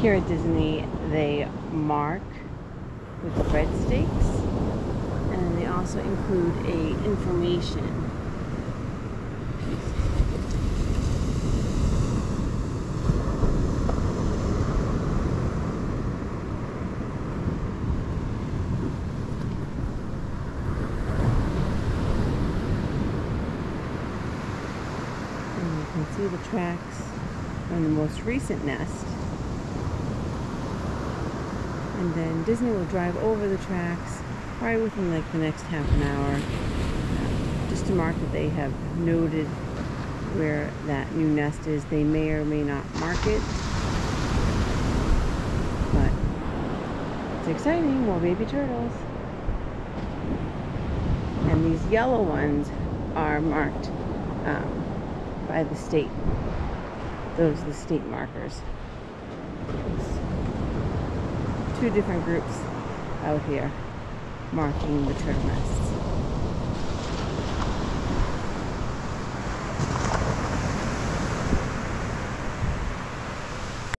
Here at Disney, they mark with breadsticks, and they also include a information. And you can see the tracks from the most recent nest. And then Disney will drive over the tracks probably within like the next half an hour, just to mark that they have noted where that new nest is. They may or may not mark it, but it's exciting. More baby turtles. And these yellow ones are marked by the state. Those are the state markers. Two different groups out here marking the turtle nests.